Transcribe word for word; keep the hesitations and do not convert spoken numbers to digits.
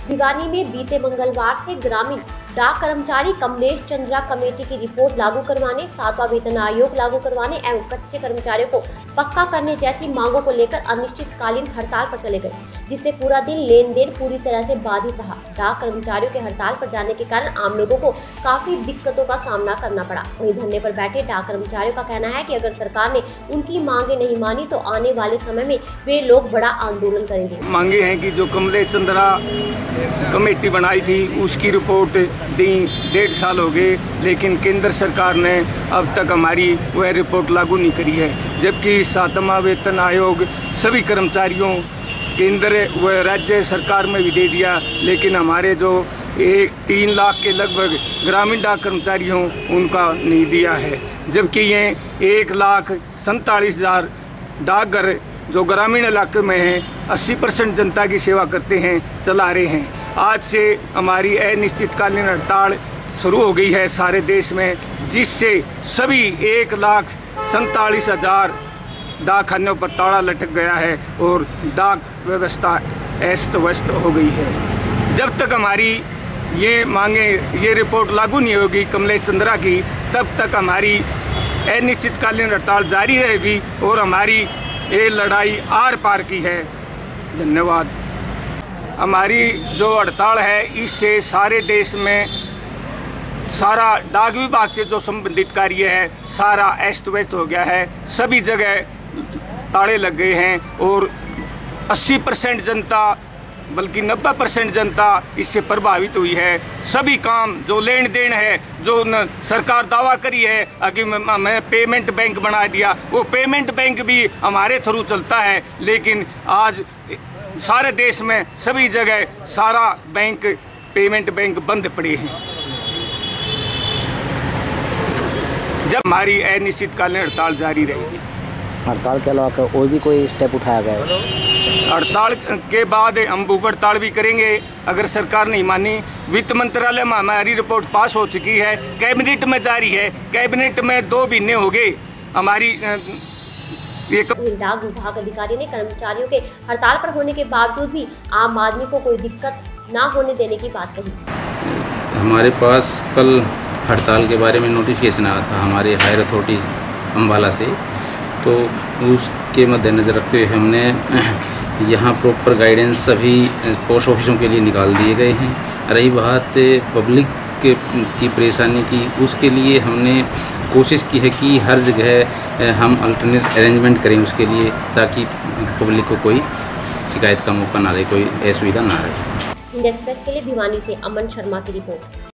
भिवानी में बीते मंगलवार से ग्रामीण डाक कर्मचारी कमलेश चंद्रा कमेटी की रिपोर्ट लागू करवाने, सातवां वेतन आयोग लागू करवाने एवं कच्चे कर्मचारियों को पक्का करने जैसी मांगों को लेकर अनिश्चितकालीन हड़ताल पर चले गए, जिससे पूरा दिन लेन देन पूरी तरह से बाधित रहा। डाक कर्मचारियों के हड़ताल पर जाने के कारण आम लोगों को काफी दिक्कतों का सामना करना पड़ा। वहीं धरने पर बैठे डाक कर्मचारियों का कहना है कि अगर सरकार ने उनकी मांगे नहीं मानी तो आने वाले समय में वे लोग बड़ा आंदोलन करेंगे। मांगे हैं कि जो कमलेश चंद्रा कमेटी बनाई थी उसकी रिपोर्ट दी डेढ़ साल हो गए, लेकिन केंद्र सरकार ने अब तक हमारी वह रिपोर्ट लागू नहीं करी है, जबकि सातवां वेतन आयोग सभी कर्मचारियों केंद्र व राज्य सरकार में भी दे दिया, लेकिन हमारे जो एक तीन लाख के लगभग ग्रामीण डाक कर्मचारी हों उनका नहीं दिया है, जबकि ये एक लाख सैंतालीस हज़ार डाकघर जो ग्रामीण इलाके में हैं अस्सी परसेंट जनता की सेवा करते हैं, चला रहे हैं। आज से हमारी अनिश्चितकालीन हड़ताल शुरू हो गई है सारे देश में, जिससे सभी एक लाख सैंतालीस हज़ार डाकखानों पर ताला लटक गया है और डाक व्यवस्था अस्त व्यस्त हो गई है। जब तक हमारी ये मांगे ये रिपोर्ट लागू नहीं होगी कमलेश चंद्रा की, तब तक हमारी अनिश्चितकालीन हड़ताल जारी रहेगी और हमारी ये लड़ाई आर पार की है। धन्यवाद। हमारी जो हड़ताल है इससे सारे देश में सारा डाक विभाग से जो संबंधित कार्य है सारा अस्त व्यस्त हो गया है, सभी जगह ताले लग गए हैं और अस्सी परसेंट जनता बल्कि नब्बे परसेंट जनता इससे प्रभावित हुई है। सभी काम जो लेन देन है जो न, सरकार दावा करी है कि मैं पेमेंट बैंक बना दिया, वो पेमेंट बैंक भी हमारे थ्रू चलता है, लेकिन आज सारे देश में सभी जगह सारा बैंक पेमेंट बैंक बंद पड़े हैं। जब हमारी अनिश्चितकालीन हड़ताल जारी रहेगी। हड़ताल के अलावा और भी कोई स्टेप उठाया गया है? हड़ताल के बाद हम भूख हड़ताल भी करेंगे अगर सरकार नहीं मानी। वित्त मंत्रालय में हमारी रिपोर्ट पास हो चुकी है, कैबिनेट में जारी है, कैबिनेट में दो महीने हो गए हमारी ये कब... डाक विभाग अधिकारी ने कर्मचारियों के हड़ताल पर होने के बावजूद भी आम आदमी को कोई दिक्कत ना होने देने की बात कही। हमारे पास कल हड़ताल के बारे में नोटिफिकेशन आया था हमारे हायर अथॉरिटी अम्बाला से, तो उसके मद्देनज़र रखते हुए हमने यहाँ प्रॉपर गाइडेंस सभी पोस्ट ऑफिसों के लिए निकाल दिए गए हैं। रही बात पब्लिक के की परेशानी की, उसके लिए हमने कोशिश की है कि हर जगह हम अल्टरनेट अरेंजमेंट करें उसके लिए, ताकि पब्लिक को कोई शिकायत का मौका ना रहे, कोई असुविधा ना रहे। इंडिया एक्सप्रेस के लिए भिवानी से अमन शर्मा की रिपोर्ट।